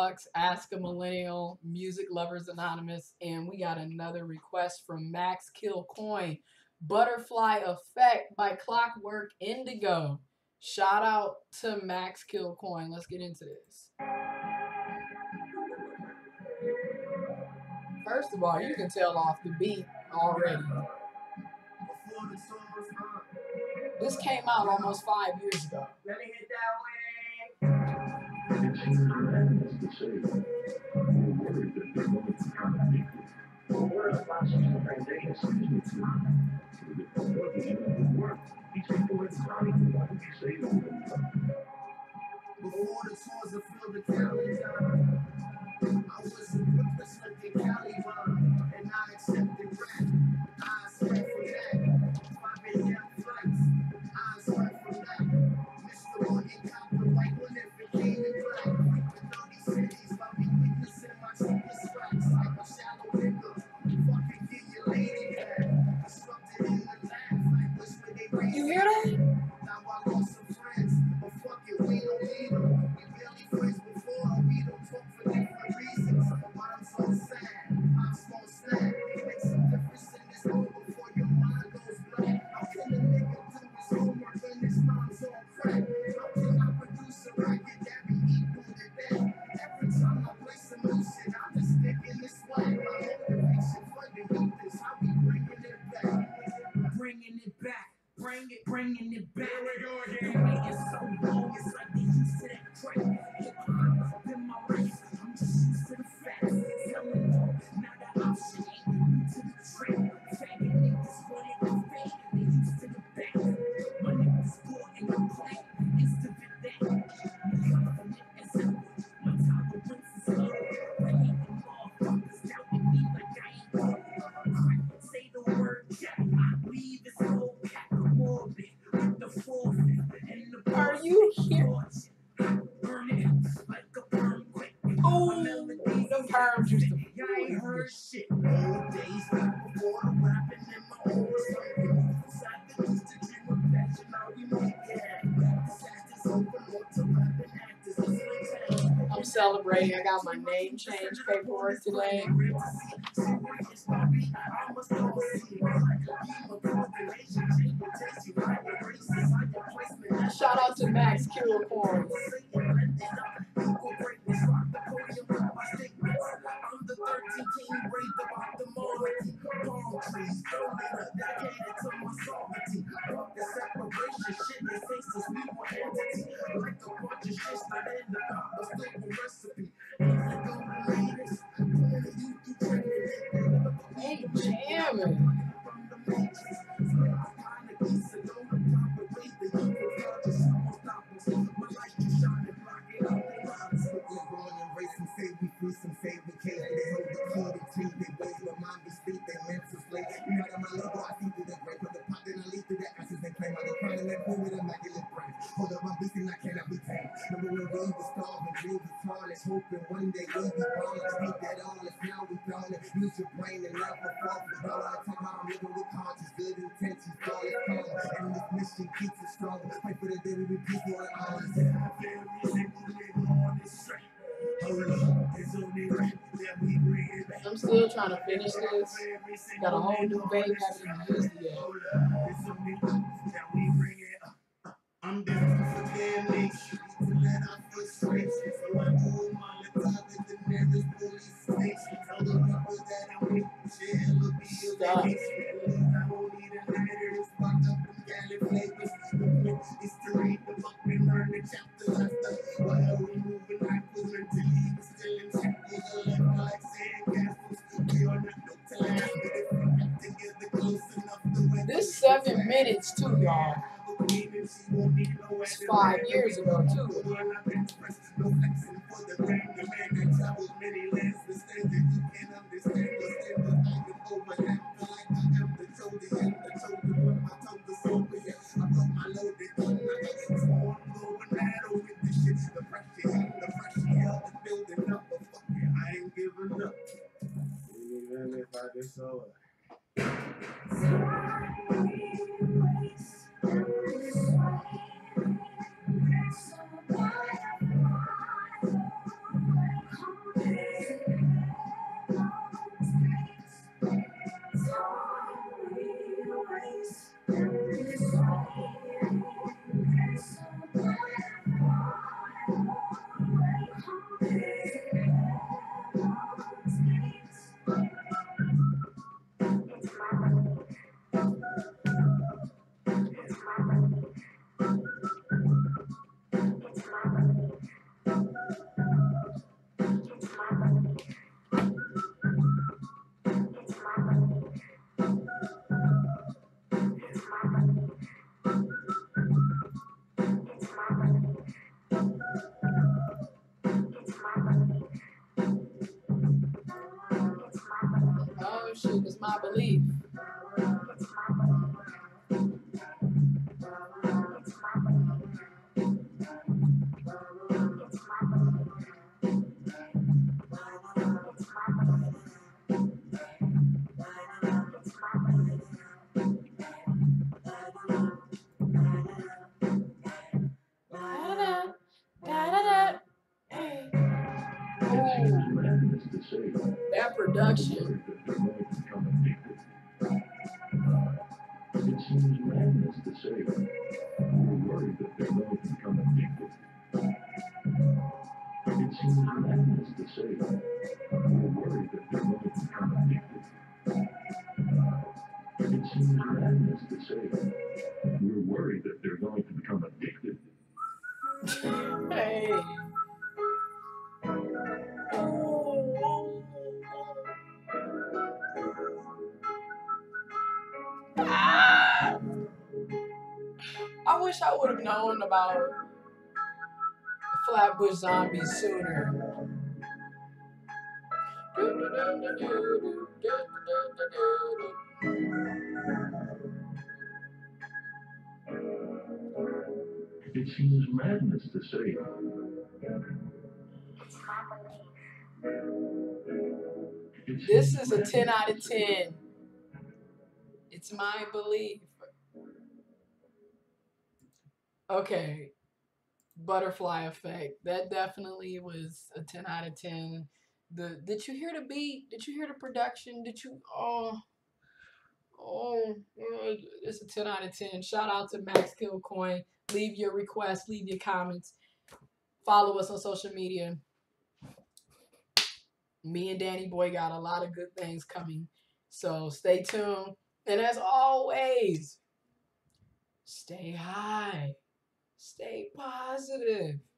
Bucks, Ask a Millennial, Music Lovers Anonymous, and we got another request from Max Kill Coin. Butterfly Effect by Clockwork Indigo. Shout out to Max Kill Coin. Let's get into this. First of all, you can tell off the beat already. This came out almost 5 years ago. Let me hit that way. Before the tours of Phil the Calendar, I was a Brooklyn looking Cali rhyme, and I accepted rap. I sweat for that. 5 a.m. flights, I sweat for that. Mr. Morgan got the white one if it came in black. Frequent 30 cities, while we witnessing my cheapest racks like a shallow nigga. Fucking get your lady back. Disrupted in the lab, like wish where they raised. You hear that? Now I lost some friends, but fuck it, we don't need them. We barely friends before, we don't talk for different reasons. I'm so sad, I'm so sad. Make some difference in this world before your mind goes black. How can a nigga do his homework when his mom's on crack? How can I produce a record that be equal to that? Every time I play some new shit, I'm just thinking this way. My motivation for the youth is how we bringing it back. Bringing it back. Bringing it back. Here we go again. Been waiting so long, it's like they used to that crack. Hip-hop been my life, I'm just used to the facts. Selling dope, now that option ain't new to the trend. Faggot niggas wanted to fade, they used to the back. My niggas caught in the play, instant that. Confident as hell, my tolerance is low. The hating motherfuckers doubting me like I ain't cool. Say the word jack, I leave this whole cat morbid with the forfeit and the Are you here? Burn it like a perm quick. Oh, them perms used to. Yeah, I ain't heard shit. Old days back before the rapping in my own circle. Inside the used to dream of passion, now we make it. Disasters overload to rapping actors. I'm celebrating. I got my name change paperwork today. Shout out to Max Kill Coin. I'm the 13 king, brave about the monarchy. Palm trees, dedicated to my sovereignty. Fuck the separation shit, they say since we were entity. Like a bunch of shit, not in the pop, but still a recipe. Indigo latest, pulling the youth through training. Hey, jamming. From the matrix, split the kind of geese and go to top and raise the youth of God, just almost stop us. My light just shine and block it out, they rise. We're growing and racing, say we free, some say we can't. They hold the key, they treat their ways, but mine be speak, they mental slave. You know that my logo, I see through the grape of the pot, then I lead through the ashes and claim I go crying and let me with immaculate brain. Hold up, I'm beasting, I cannot be tamed. Remember when we was starving, dreams was tallest, hoping one day we be ballin'. Hate that all, it's now we ballin'. Use your brain and never fall for dollar. I tell how I'm living with conscience, good intentions, flawless calm. And this mission keeps us strong. Fight for the day we be peaceful and honest. And I feel every single nigga on this track. Hold up, it's only right that we bring it back. I'm still trying to finish this. Got a whole new vape, haven't used it yet. Hold up, it's only right that we bring it up. I'm destined for damnation. To let out frustration. So I move my lips up at the nearest police station. Tell the people that I'm with jail will be a vacation. I won't need a lighter to spark up them galley flavors. The point is to read the book and learn the chapters after. While we moving like was meant to leave, but still in shackles. A level like sand castles. We are not no time, but if we get together close enough to win. This 7 minutes too, y'all. It's 5 years ago too. I ain't giving up. Even if I get so my belief. That production. It seems madness to say that we're worried that they're going to become addicted. It seems madness to say that we're worried that they're going to become addicted. It seems madness to say that we're worried that they're going to become addicted. Hey. Ah! I wish I would have known about Flatbush Zombies sooner. It seems madness to say. This is a 10 out of 10. It's my belief. Okay. Butterfly Effect. That definitely was a 10 out of 10. Did you hear the beat? Did you hear the production? Did you it's a 10 out of 10. Shout out to Max Killcoin. Leave your requests, leave your comments. Follow us on social media. Me and Danny Boy got a lot of good things coming. So stay tuned. And as always, stay high. Stay positive.